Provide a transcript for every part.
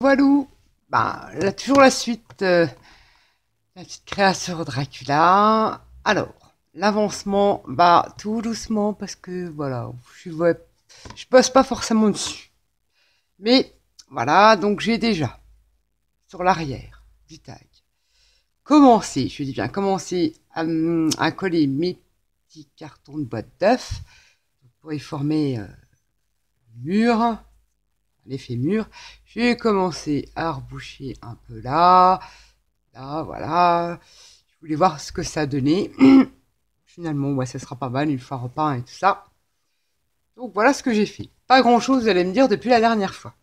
Voilà, bah, là, toujours la suite, la petite création Dracula. Alors, l'avancement, bah, tout doucement parce que voilà, je bosse pas forcément dessus. Mais voilà, donc j'ai déjà sur l'arrière du tag commencé, je dis bien commencé à coller mes petits cartons de boîte d'œufs pour y former mur, l'effet mur. J'ai commencé à reboucher un peu là. Là, voilà. Je voulais voir ce que ça donnait. Finalement, ouais, ça sera pas mal une fois repeint et tout ça. Donc voilà ce que j'ai fait. Pas grand chose, vous allez me dire, depuis la dernière fois.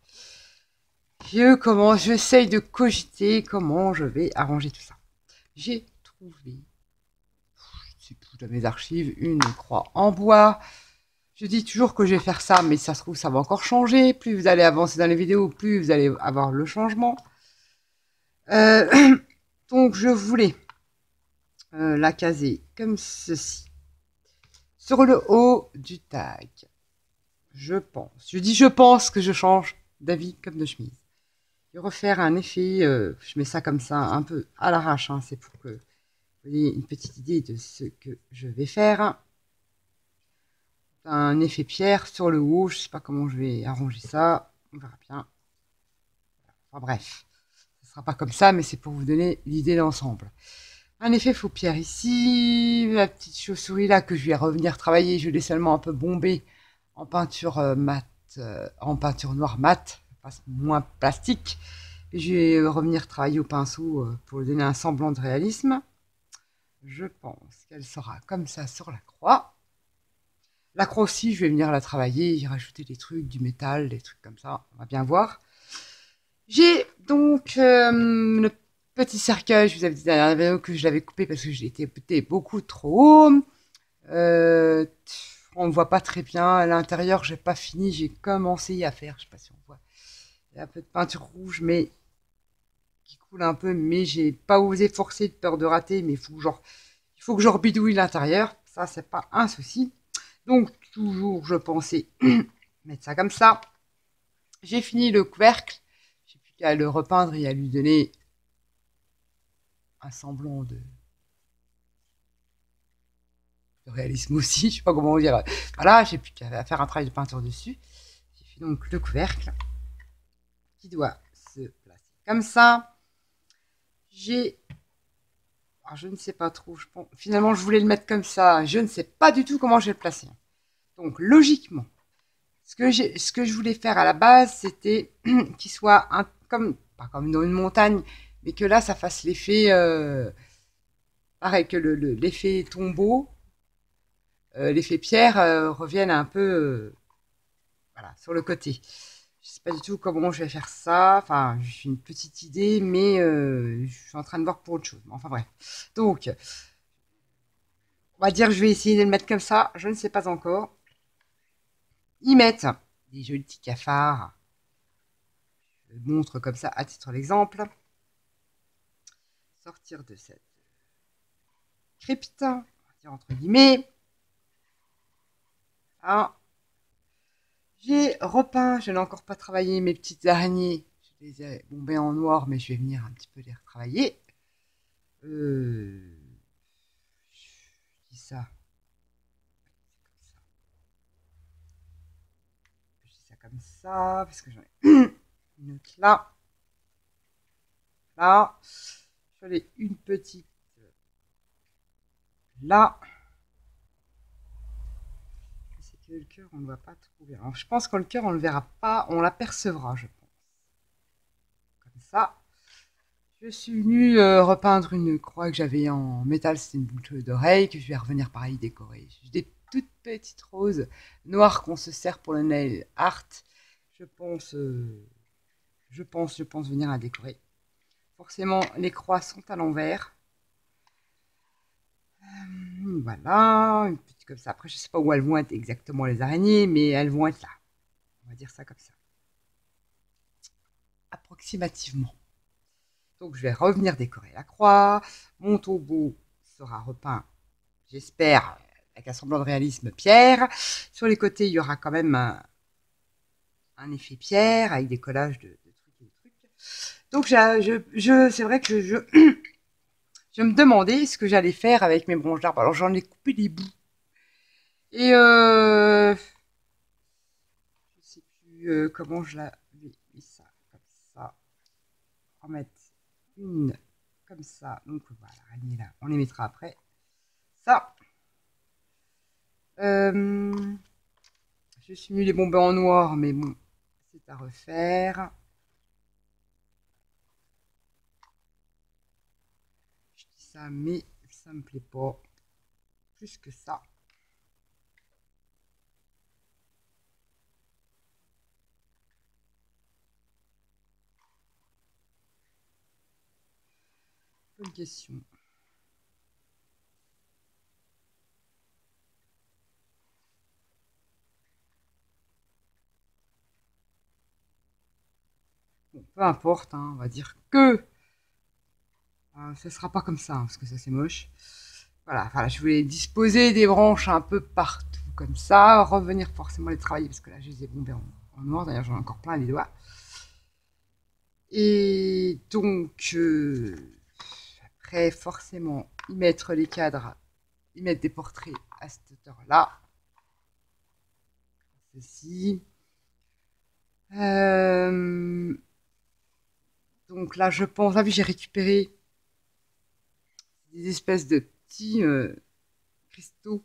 J'essaye de cogiter comment je vais arranger tout ça. J'ai trouvé, je sais plus dans mes archives, une croix en bois. Je dis toujours que je vais faire ça, mais ça se trouve, ça va encore changer. Plus vous allez avancer dans les vidéos, plus vous allez avoir le changement. Donc je voulais la caser comme ceci. Sur le haut du tag, je pense que je change d'avis comme de chemise. Je vais refaire un effet, je mets ça comme ça un peu à l'arrache, hein, c'est pour que vous ayez une petite idée de ce que je vais faire. Un effet pierre sur le haut, je sais pas comment je vais arranger ça, on verra bien. Enfin bref, ce sera pas comme ça, mais c'est pour vous donner l'idée d'ensemble. Un effet faux pierre ici, la petite chauve-souris là que je vais revenir travailler, je l'ai seulement un peu bombé en peinture mat, en peinture noire mat, moins plastique. Et je vais revenir travailler au pinceau pour lui donner un semblant de réalisme. Je pense qu'elle sera comme ça sur la croix. La croix aussi, je vais venir la travailler, y rajouter des trucs, du métal, des trucs comme ça, on va bien voir. J'ai donc le petit cercueil, je vous avais dit dans la dernière vidéo que je l'avais coupé parce que j'ai été beaucoup trop haut. On ne voit pas très bien. À l'intérieur, j'ai pas fini, j'ai commencé à faire, je sais pas si on voit. Il y a un peu de peinture rouge, mais qui coule un peu, mais j'ai pas osé forcer de peur de rater, mais il faut que je rebidouille l'intérieur. Ça, c'est pas un souci. Donc, toujours, je pensais mettre ça comme ça. J'ai fini le couvercle. J'ai plus qu'à le repeindre et à lui donner un semblant de réalisme aussi. Je sais pas comment dire. Voilà, j'ai plus qu'à faire un travail de peinture dessus. J'ai fait donc le couvercle qui doit se placer comme ça. Alors, je ne sais pas trop. Finalement, je voulais le mettre comme ça. Je ne sais pas du tout comment je vais le placer. Donc, logiquement, ce que je voulais faire à la base, c'était qu'il soit pas comme dans une montagne, mais que là, ça fasse l'effet, pareil que l'effet tombeau, l'effet pierre revienne un peu, voilà, sur le côté. Je sais pas du tout comment je vais faire ça. Enfin, j'ai une petite idée, mais je suis en train de voir pour autre chose. Enfin bref. Donc, on va dire que je vais essayer de le mettre comme ça. Je ne sais pas encore. Ils mettent des jolis petits cafards. Je montre comme ça à titre d'exemple. Sortir de cette crypte, on va dire entre guillemets. Ah. J'ai repeint, je n'ai encore pas travaillé mes petites araignées. Je les ai bombées en noir, mais je vais venir un petit peu les retravailler. Je dis ça. Je dis ça comme ça, parce que j'en ai une autre là. Là. J'en ai une petite là. C'est que le cœur, on ne le voit pas trop bien. Alors, je pense que le cœur, on ne le verra pas, on l'apercevra, je pense. Comme ça. Je suis venue repeindre une croix que j'avais en métal, c'était une boucle d'oreille, que je vais revenir pareil décorer. J'ai des toutes petites roses noires qu'on se sert pour le nail art. Je pense venir la décorer. Forcément, les croix sont à l'envers. Voilà, une petite comme ça. Après, je ne sais pas où elles vont être exactement les araignées, mais elles vont être là. On va dire ça comme ça. Approximativement. Donc, je vais revenir décorer la croix. Mon tombeau sera repeint, j'espère, avec un semblant de réalisme pierre. Sur les côtés, il y aura quand même un effet pierre avec des collages de trucs et de trucs. Donc, c'est vrai que je me demandais ce que j'allais faire avec mes branches d'arbres. Alors, j'en ai coupé des bouts. Et je sais plus comment je la vais mettre ça, comme ça. En mettre une comme ça. Donc, voilà, elle est là. On les mettra après. Ça. Je suis mis les bombes en noir, mais bon, c'est à refaire. Je dis ça, mais ça me plaît pas plus que ça. Bonne question. Bon, peu importe, hein, on va dire que ça sera pas comme ça, hein, parce que ça c'est moche. Voilà, je voulais disposer des branches un peu partout comme ça, revenir forcément les travailler, parce que là je les ai bombés en noir, d'ailleurs j'en ai encore plein les doigts. Et donc, après forcément y mettre les cadres, y mettre des portraits à cette hauteur-là. Ceci. Donc là, je pense, ah oui, j'ai récupéré des espèces de petits cristaux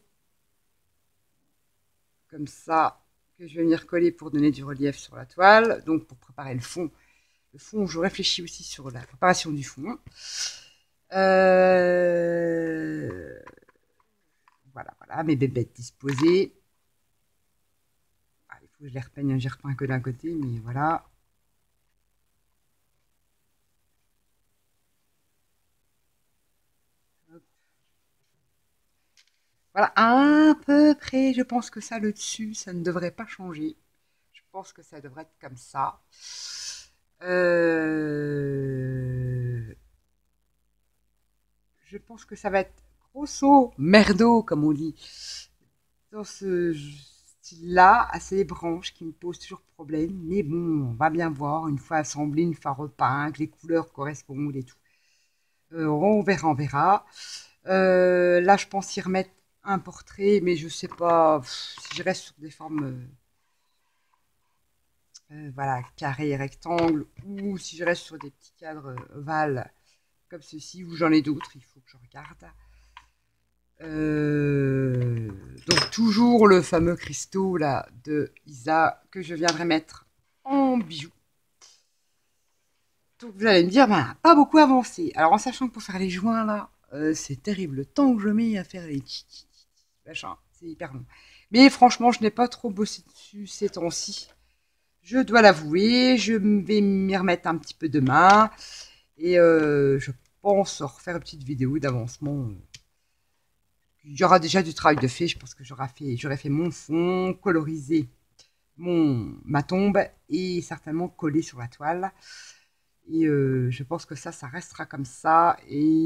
comme ça que je vais venir coller pour donner du relief sur la toile. Donc pour préparer le fond. Le fond, je réfléchis aussi sur la préparation du fond. Voilà, mes bébêtes disposées. Ah, il faut que je les repeigne, j'y repeins que d'un côté, mais voilà. Voilà, à peu près, je pense que ça, le dessus, ça ne devrait pas changer. Je pense que ça devrait être comme ça. Je pense que ça va être grosso merdo, comme on dit, dans ce style-là, assez les branches qui me posent toujours problème. Mais bon, on va bien voir, une fois assemblé, une fois repeint, que les couleurs correspondent et tout. On verra. Là, je pense y remettre un portrait, mais je sais pas si je reste sur des formes voilà, carré, rectangle, ou si je reste sur des petits cadres ovales comme ceci, ou j'en ai d'autres, il faut que je regarde. Donc toujours le fameux cristaux là de Isa que je viendrai mettre en bijoux. Donc vous allez me dire, ben, pas beaucoup avancé. Alors en sachant que pour faire les joints là, c'est terrible. Le temps que je mets à faire les machin, c'est hyper long. Mais franchement, je n'ai pas trop bossé dessus ces temps-ci. Je dois l'avouer, je vais m'y remettre un petit peu demain. Et je pense refaire une petite vidéo d'avancement. Il y aura déjà du travail de fait. Je pense que j'aurais fait mon fond, colorisé ma tombe et certainement collé sur la toile. Et je pense que ça restera comme ça.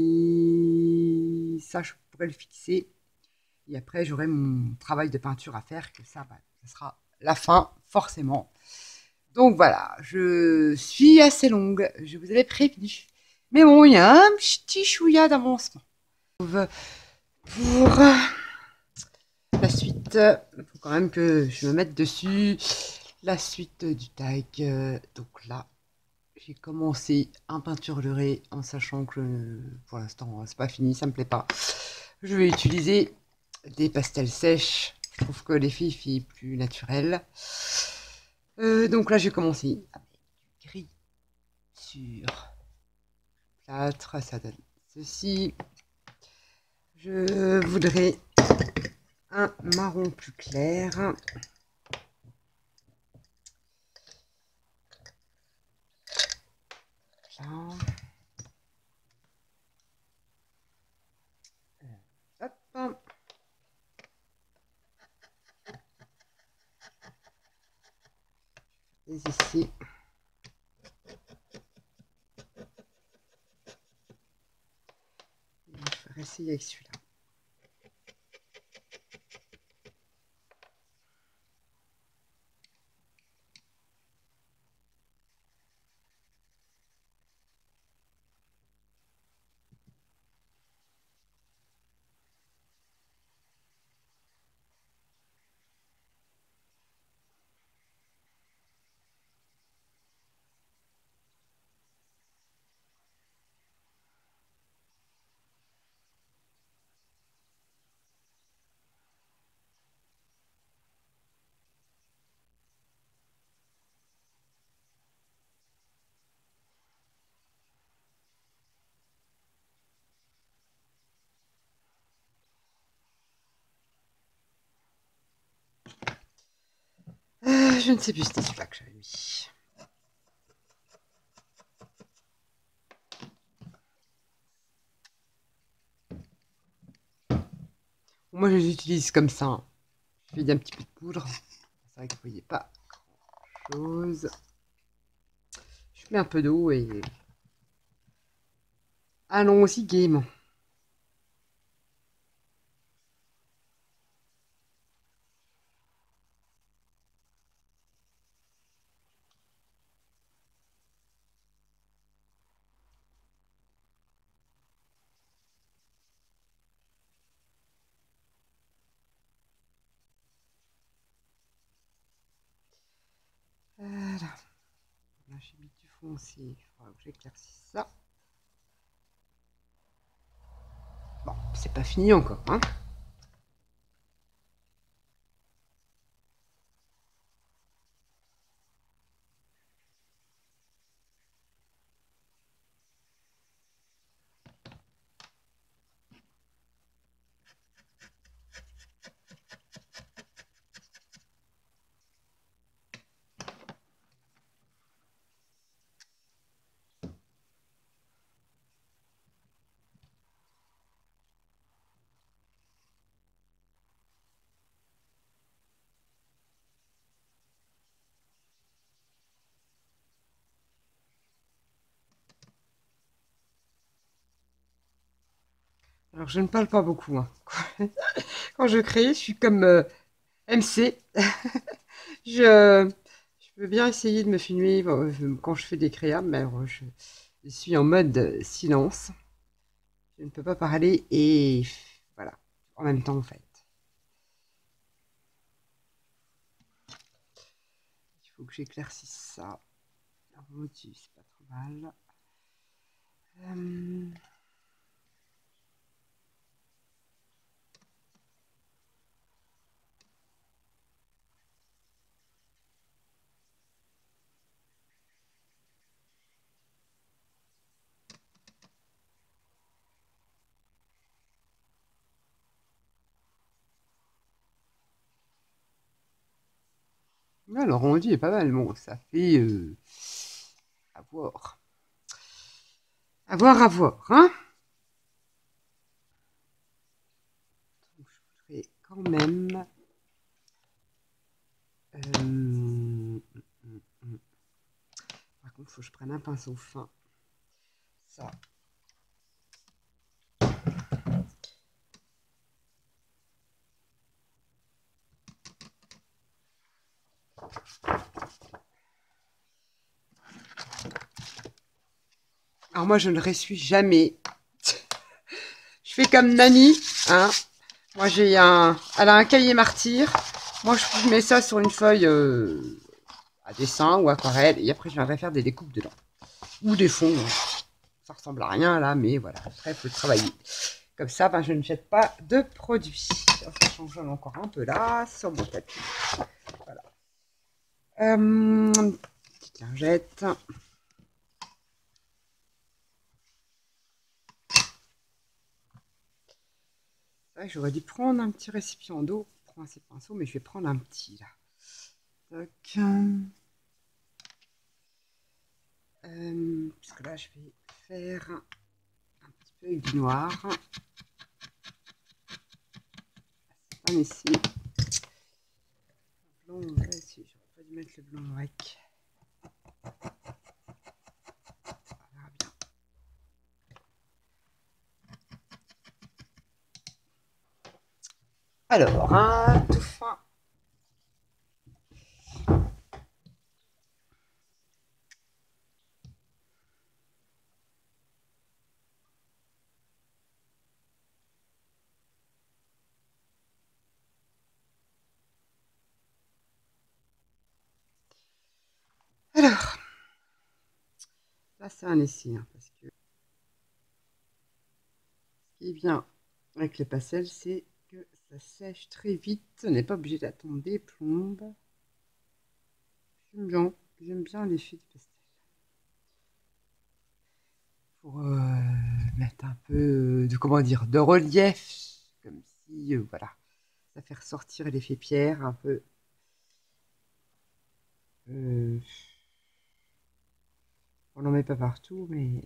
Et ça, je pourrais le fixer. Et après, j'aurai mon travail de peinture à faire. Que ça sera la fin, forcément. Donc voilà, je suis assez longue, je vous avais prévenu. Mais bon, il y a un petit chouïa d'avancement. Pour la suite, il faut quand même que je me mette dessus. La suite du tag. Donc là, j'ai commencé un peinturluré en sachant que pour l'instant, c'est pas fini, ça me plaît pas. Je vais utiliser des pastels sèches. Je trouve que les filles plus naturelles. Donc là, j'ai commencé avec du gris sur plâtre, ça donne ceci. Je voudrais un marron plus clair. Là. Hop. Et ici. Je vais essayer avec celui-là. Je ne sais plus, c'était celui-là que j'avais mis. Moi, je les utilise comme ça, hein. Je fais un petit peu de poudre. C'est vrai que vous voyez pas grand-chose. Je mets un peu d'eau et... Allons-y gaiement. Voilà. Là, j'ai mis du foncé. Il faudra que j'éclaircisse ça. Bon, c'est pas fini encore, hein. Alors, je ne parle pas beaucoup, hein. Quand je crée, je suis comme MC. Je peux bien essayer de me filmer quand je fais des créas, mais alors, je suis en mode silence. Je ne peux pas parler et voilà, en même temps en fait. Il faut que j'éclaircisse ça. Alors, motif, c'est pas trop mal. Ouais, le rendu est pas mal. Bon, ça fait à voir. À voir, à voir, hein. Donc, je voudrais quand même. Par contre, il faut que je prenne un pinceau fin. Ça. Alors moi, je ne ressuie jamais. Je fais comme Nani, hein. Moi, elle a un cahier martyr. Moi, je mets ça sur une feuille à dessin ou aquarelle. Et après, je viendrai faire des découpes dedans. Ou des fonds. Ça ressemble à rien, là, mais voilà. Après, il faut travailler. Comme ça, ben, je ne jette pas de produits. Ça change encore un peu là, sur mon tapis. Voilà. Petite lingette. J'aurais dû prendre un petit récipient d'eau pour prendre ces pinceaux, mais je vais prendre un petit là. Toc. Puisque là, je vais faire un petit peu avec du noir. C'est un essai. Blanc, là, si, j'aurais pas dû mettre le blanc avec. On verra bien. Alors, un tout fin. Alors, là, c'est un essai, hein, parce que ce qui est bien avec les pastels, c'est que ça sèche très vite. On n'est pas obligé d'attendre des plombes. J'aime bien l'effet du pastel. Pour mettre un peu de, comment dire, de relief, comme si, voilà, ça fait ressortir l'effet pierre un peu. Euh, on n'en met pas partout, mais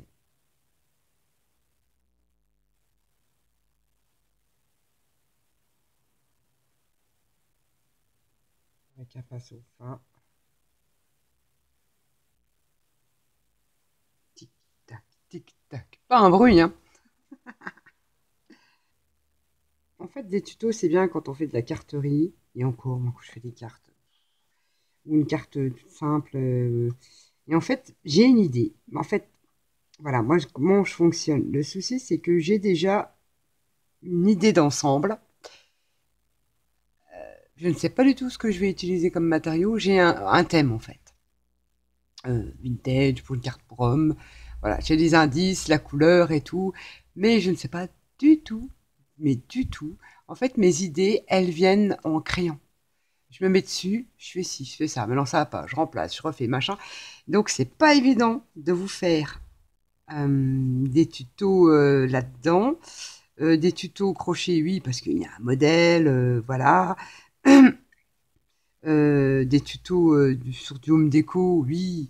avec un pinceau fin. Tic tac, tic tac. Pas un bruit, hein. En fait, des tutos, c'est bien quand on fait de la carterie. Et encore, moi, quand je fais des cartes. Ou une carte toute simple. Et en fait, j'ai une idée. En fait, voilà, moi, comment je fonctionne. Le souci, c'est que j'ai déjà une idée d'ensemble. Je ne sais pas du tout ce que je vais utiliser comme matériau. J'ai un thème, en fait. Vintage pour une carte pour homme. Voilà, j'ai des indices, la couleur et tout. Mais je ne sais pas du tout, mais du tout. En fait, mes idées, elles viennent en crayon. Je me mets dessus, je fais ci, je fais ça. Maintenant, ça va pas. Je remplace, je refais, machin. Donc, c'est pas évident de vous faire des tutos là-dedans. Des tutos crochet, oui, parce qu'il y a un modèle, voilà. Des tutos sur du home déco, oui.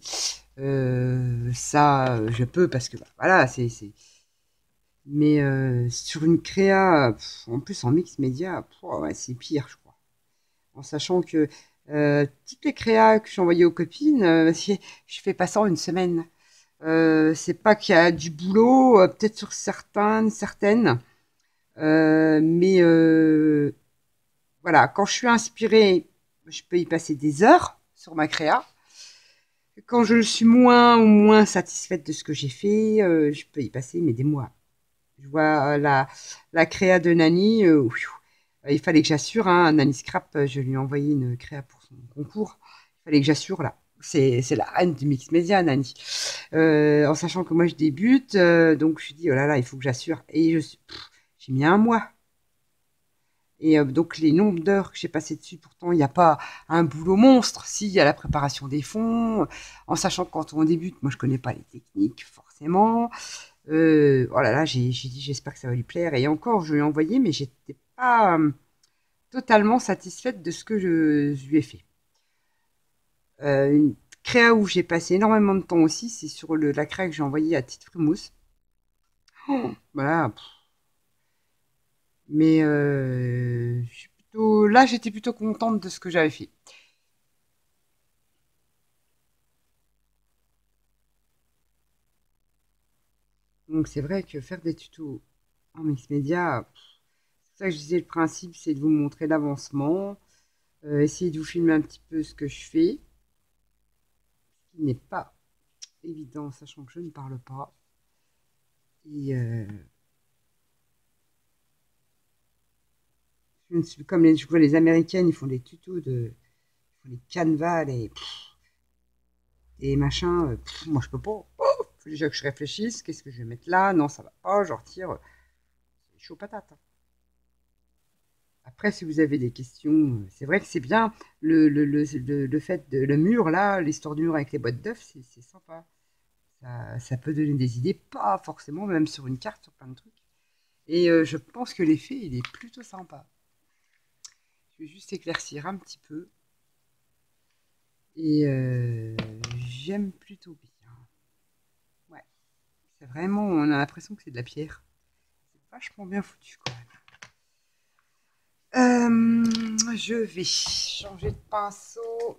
Ça, je peux parce que bah, voilà, Mais sur une créa, en plus en mix média, ouais, c'est pire, je crois. En sachant que toutes les créas que j'ai envoyées aux copines, je fais pas ça en une semaine. C'est pas qu'il y a du boulot, peut-être sur certaines, mais voilà, quand je suis inspirée, je peux y passer des heures sur ma créa. Quand je suis moins ou moins satisfaite de ce que j'ai fait, je peux y passer mais des mois. Je vois la créa de Nani, il fallait que j'assure, hein, Nani Scrap, je lui ai envoyé une créa pour son concours. Il fallait que j'assure là. C'est la reine du mix média, Nani. En sachant que moi je débute, donc je me suis dit, oh là là, il faut que j'assure. Et j'ai mis un mois. Et donc les nombres d'heures que j'ai passées dessus, pourtant il n'y a pas un boulot monstre. Si, il y a la préparation des fonds, en sachant que quand on débute, moi je connais pas les techniques forcément. Oh là là, j'ai dit j'espère que ça va lui plaire. Et encore, je lui ai envoyé, mais j'étais pas totalement satisfaite de ce que je lui ai fait. Une créa où j'ai passé énormément de temps aussi, c'est sur la créa que j'ai envoyée à Tite Frimousse. Voilà. Mais là, j'étais plutôt contente de ce que j'avais fait. Donc c'est vrai que faire des tutos en mix média, c'est ça que je disais, le principe, c'est de vous montrer l'avancement, essayer de vous filmer un petit peu ce que je fais, ce qui n'est pas évident, sachant que je ne parle pas. Et je ne suis comme je vois les Américaines, ils font des tutos ils font les canevas, et machins. Moi, je peux pas. Faut déjà que je réfléchisse. Qu'est-ce que je vais mettre là? Non, ça va pas. Je retire. C'est chaud patate, hein. Après, si vous avez des questions, c'est vrai que c'est bien le fait de le mur là, l'histoire du mur avec les boîtes d'œufs, c'est sympa. Ça peut donner des idées, pas forcément, même sur une carte, sur plein de trucs. Et je pense que l'effet, il est plutôt sympa. Je vais juste éclaircir un petit peu. Et j'aime plutôt bien. Ouais, c'est vraiment, on a l'impression que c'est de la pierre. C'est vachement bien foutu quand même. Je vais changer de pinceau.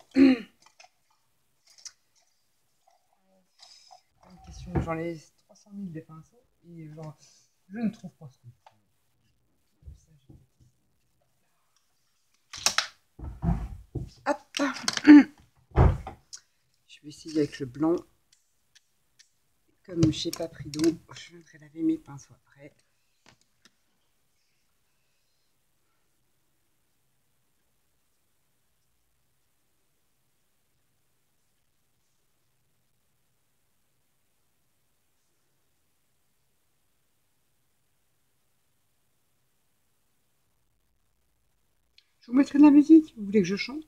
Une question, j'en ai 300 000 des pinceaux et je ne trouve pas ce que hop. Je vais essayer avec le blanc. Comme je n'ai pas pris d'eau, je viendrai laver mes pinceaux après. Je vous mettrai de la musique. Vous voulez que je chante?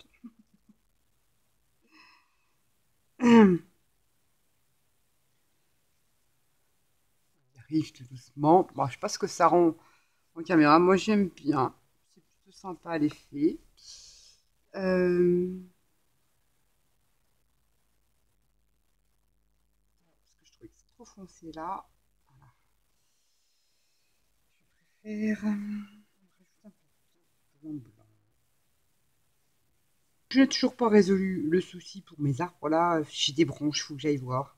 Arrive tout doucement. Bon, je sais pas ce que ça rend en caméra. Moi, j'aime bien. C'est plutôt sympa l'effet. Euh, foncé là. Voilà. Je vais faire un peu de blanc. Je n'ai toujours pas résolu le souci pour mes arbres là. J'ai des branches, il faut que j'aille voir.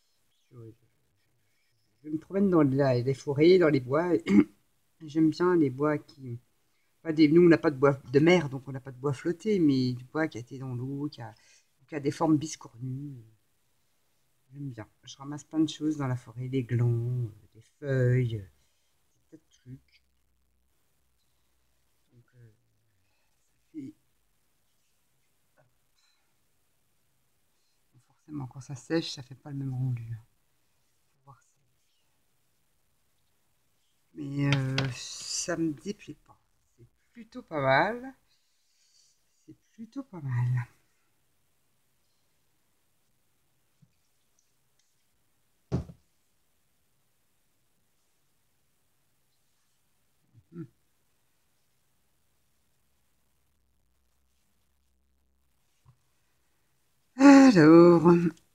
Je me promène dans les forêts, dans les bois. J'aime bien les bois qui. Nous, on n'a pas de bois de mer, donc on n'a pas de bois flotté, mais du bois qui a été dans l'eau, qui a des formes biscornues. J'aime bien. Je ramasse plein de choses dans la forêt, des glands, des feuilles, des tas de trucs. Donc, et, forcément, quand ça sèche, ça fait pas le même rendu. Faut voir ça. Mais ça me déplaît pas. C'est plutôt pas mal. C'est plutôt pas mal. Alors,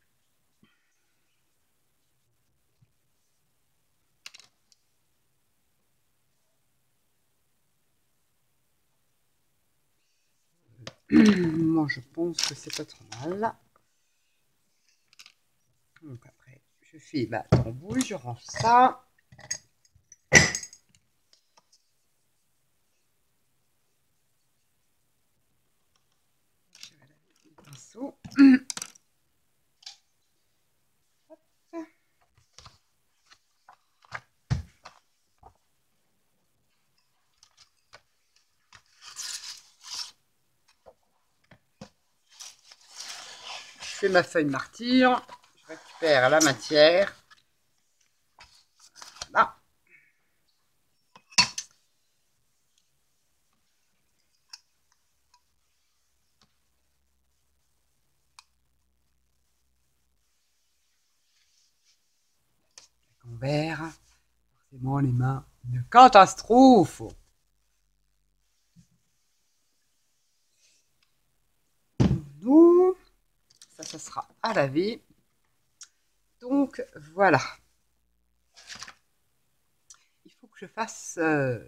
moi je pense que c'est pas trop mal. Donc après, je fais ma tambouille, je range ça. Je vais laver le pinceau. Je fais ma feuille martyre. Je récupère la matière. Là. En vert. Forcément, les mains, une catastrophe. Nous, ça sera à laver. Donc voilà. Il faut que je fasse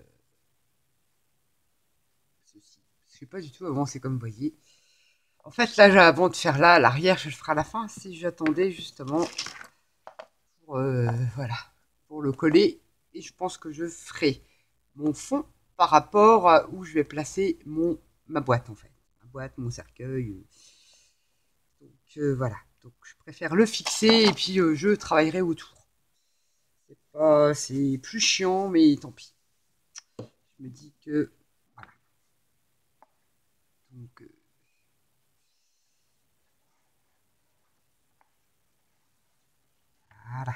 ceci. Je ne sais pas du tout avancé comme vous voyez. En fait, là, avant de faire là, l'arrière, je le ferai à la fin. Si j'attendais justement pour, voilà, pour le coller. Et je pense que je ferai mon fond par rapport à où je vais placer ma boîte en fait. Ma boîte, mon cercueil. Donc voilà. Donc je préfère le fixer et puis je travaillerai autour. C'est plus chiant, mais tant pis. Je me dis que voilà. Donc voilà.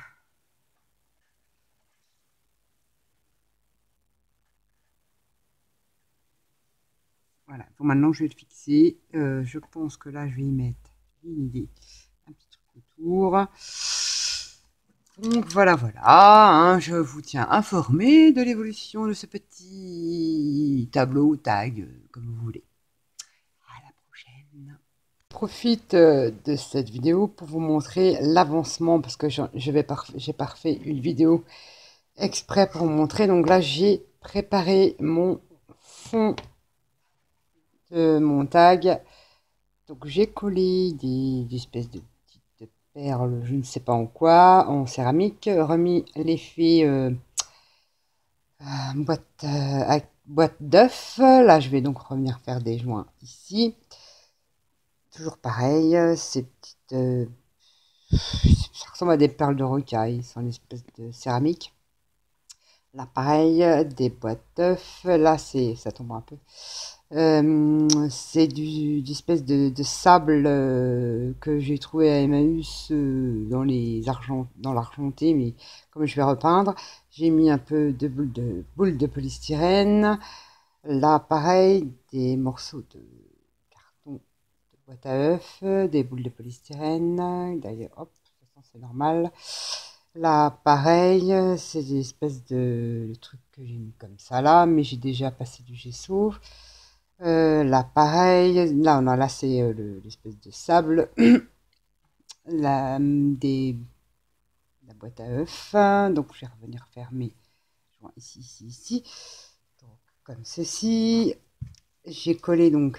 Voilà. Bon, maintenant je vais le fixer. Je pense que là je vais y mettre une idée. Un petit truc autour. Donc voilà, hein, je vous tiens informé de l'évolution de ce petit tableau tag, comme vous voulez. À la prochaine. Je profite de cette vidéo pour vous montrer l'avancement parce que j'ai parfait une vidéo exprès pour vous montrer. Donc là, j'ai préparé mon fond de mon tag. Donc j'ai collé des espèces de petites perles, je ne sais pas en quoi, en céramique, remis l'effet boîte d'œuf. Là, je vais donc revenir faire des joints ici. Toujours pareil, ces petites... ça ressemble à des perles de rocaille, c'est une espèce de céramique. Là, pareil, des boîtes d'œufs. Là, ça tombe un peu. C'est du espèce de sable que j'ai trouvé à Emmaüs dans l'argenté, mais comme je vais repeindre, j'ai mis un peu de boules de polystyrène. Là, pareil, des morceaux de carton de boîte à œufs, des boules de polystyrène. D'ailleurs, hop, de toute façon, c'est normal. Là, pareil, c'est des espèces de trucs que j'ai mis comme ça là, mais j'ai déjà passé du gesso. Là, pareil, là c'est l'espèce de sable. Là, des la boîte à œufs. Donc, je vais revenir faire mes joints ici, ici, ici. Donc, comme ceci. J'ai collé donc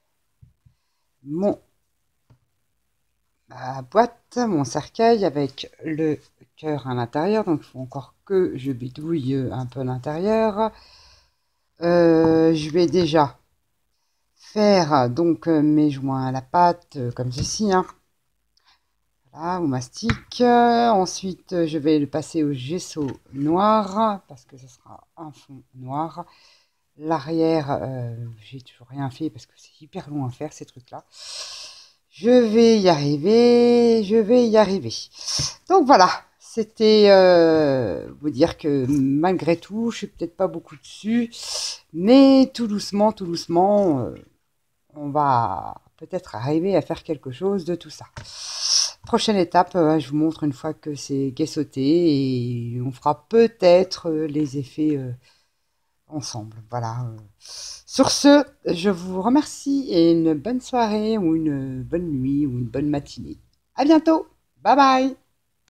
ma boîte, mon cercueil avec le cœur à l'intérieur. Donc, il faut encore que je bidouille un peu l'intérieur. Je vais déjà faire donc mes joints à la pâte comme ceci, hein. Voilà, au mastic. Ensuite, je vais le passer au gesso noir parce que ce sera un fond noir. L'arrière, j'ai toujours rien fait parce que c'est hyper long à faire ces trucs-là. Je vais y arriver, je vais y arriver. Donc voilà, c'était vous dire que malgré tout, je suis peut-être pas beaucoup dessus, mais tout doucement, on va peut-être arriver à faire quelque chose de tout ça. Prochaine étape, je vous montre une fois que c'est gaissoté et on fera peut-être les effets ensemble. Voilà. Sur ce, je vous remercie et une bonne soirée ou une bonne nuit ou une bonne matinée. À bientôt. Bye bye.